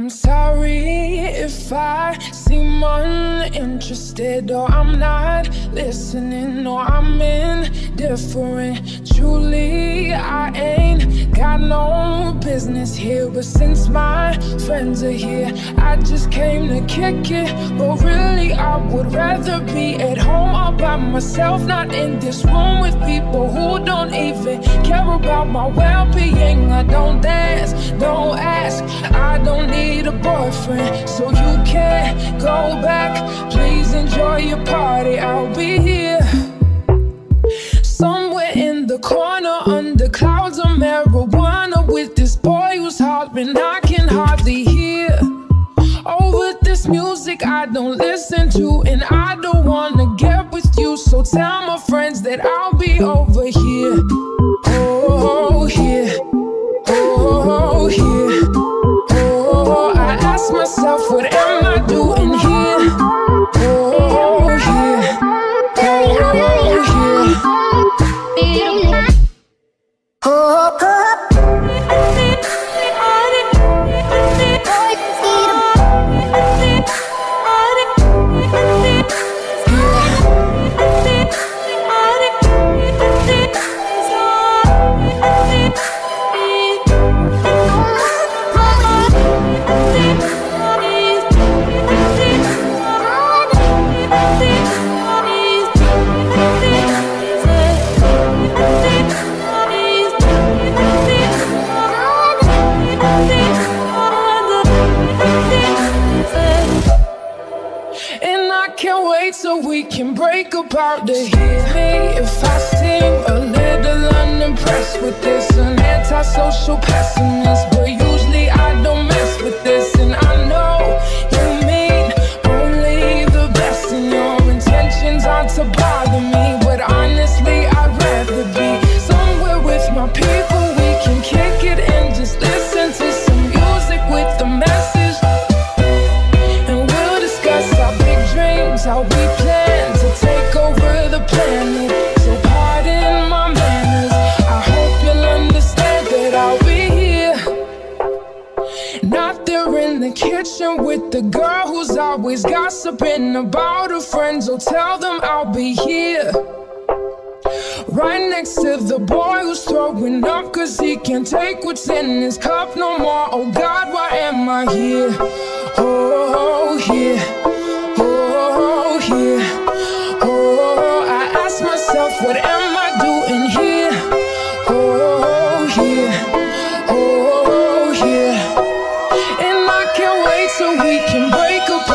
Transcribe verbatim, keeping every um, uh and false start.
I'm sorry if I seem uninterested, or I'm not listening, or I'm indifferent. Truly, I ain't got no business here, but since my friends are here, I just came to kick it. But really, I would rather be at home all by myself, not in this room with people who don't even care about my well-being. I don't dance, don't ask, I don't need a boyfriend, so you can't go back. Please enjoy your party, I'll be here somewhere in the corner under clouds of marijuana with this boy who's hollering I can hardly hear. Over this music I don't listen to, and I don't wanna get with you, so tell my friends that I'll be over here. Oh, here. Oh, here. Oh, I ask myself, what am I doing here? Oh, here. Oh, here. Oh, oh. Can't wait so we can break apart to hear me if I seem a little unimpressed with this. An antisocial pessimist, but usually I don't mess with this. And I know you mean only the best, and your intentions aren't to bother me, but honestly I'd rather be somewhere with my people. We can kick it and just listen to some music with a message, and we'll discuss our big dreams, how we plan to take over the planet. So pardon my manners, I hope you'll understand that I'll be here, not there in the kitchen with the girl who's always gossiping about her friends. Oh, tell them I'll be here, right next to the boy who's throwing up cause he can't take what's in his cup no more. Oh God, why am I here? Oh, here. Oh, here. Oh, I ask myself, what am I doing here? Oh, here. Oh, here. And I can't wait so we can break apart.